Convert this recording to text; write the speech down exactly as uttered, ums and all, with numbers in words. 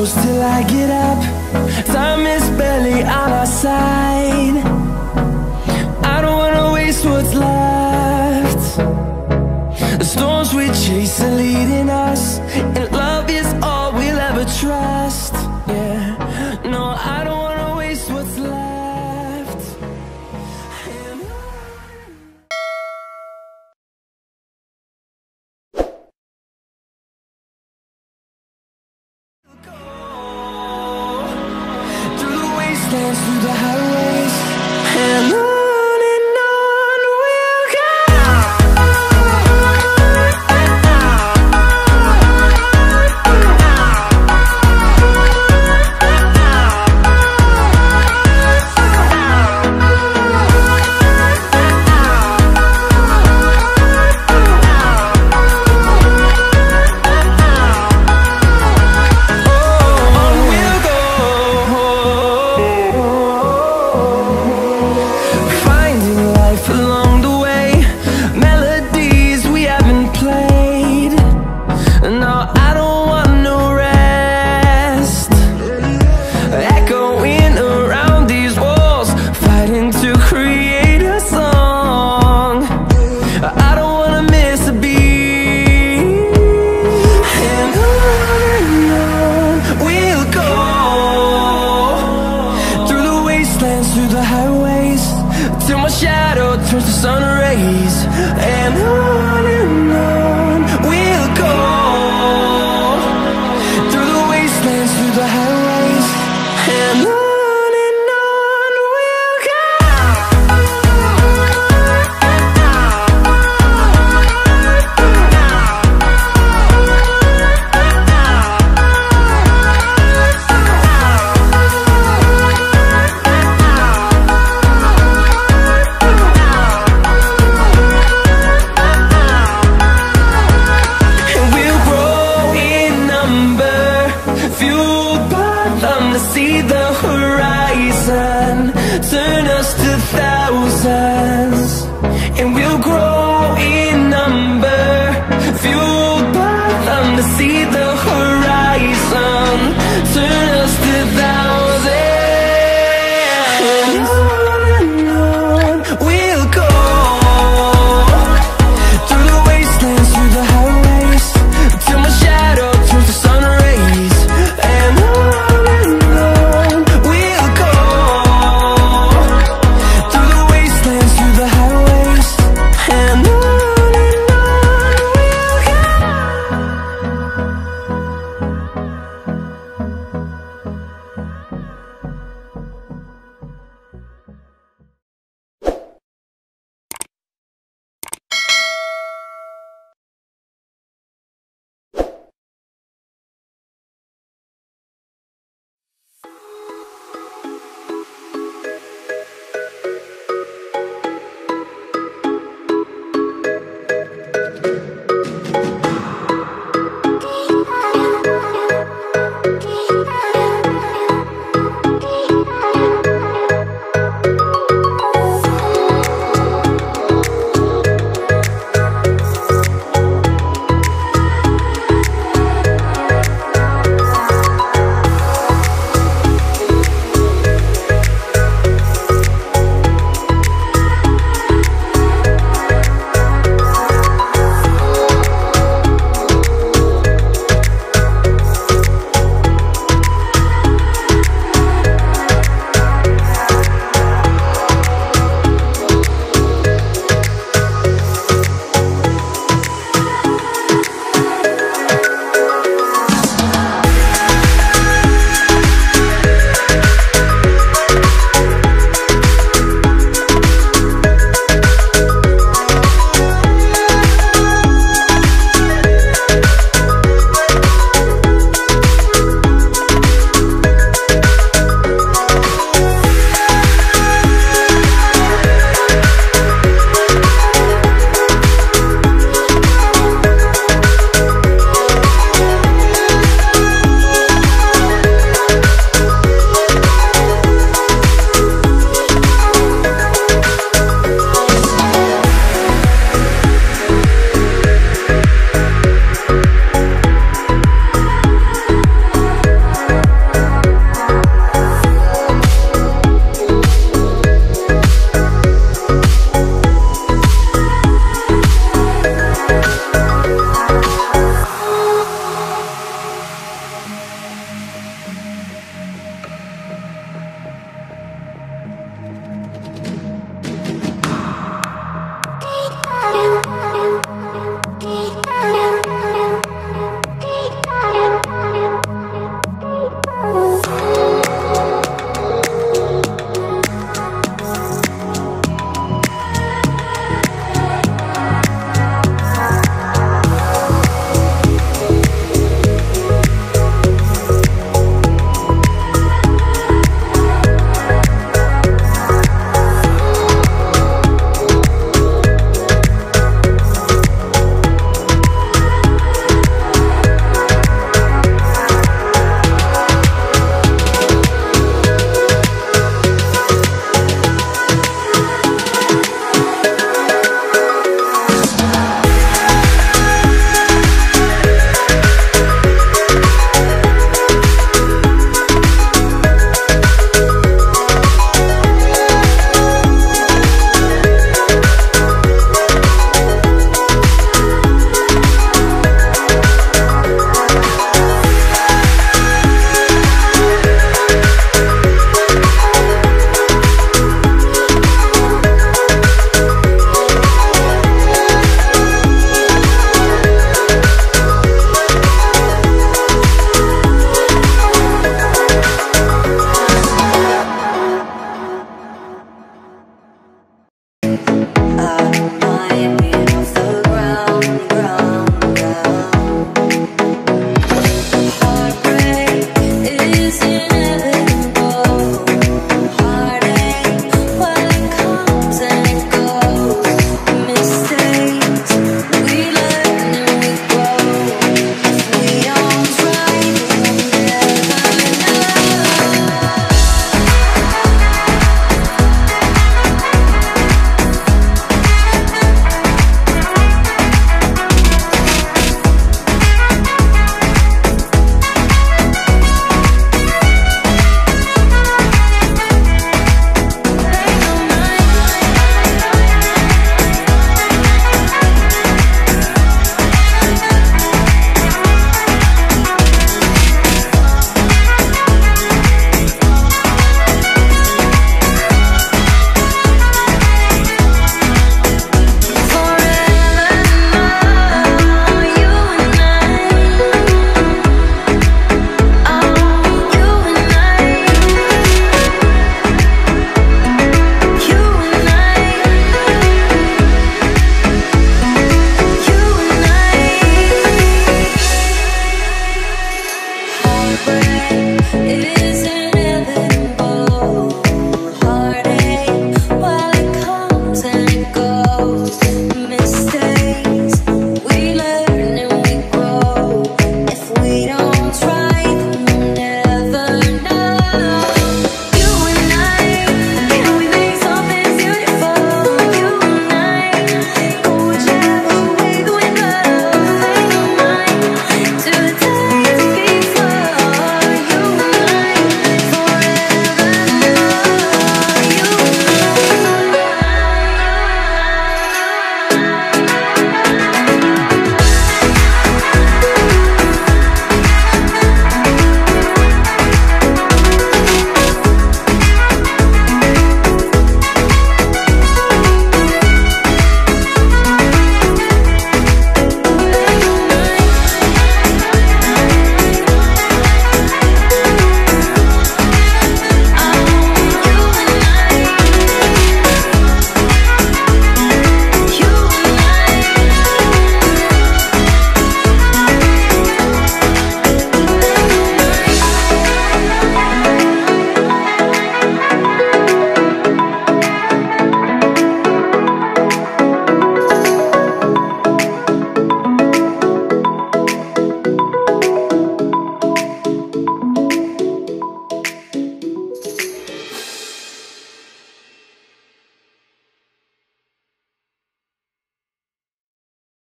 close till I get up. Time is barely on our side. I don't wanna waste what's left. The storms we chase are leading us, and love is all we'll ever trust. Yeah, no, I don't wanna waste what's left. And through the wastelands, through the highways, and on and on we'll go. On we'll go, finding life along the way, melodies we haven't played. No, I don't want no rest, echoing around these walls, fighting to create a song. I don't wanna miss a beat. And on and on we'll go, through the wastelands, through the highways, till my shadow turns to sun rays. And on and on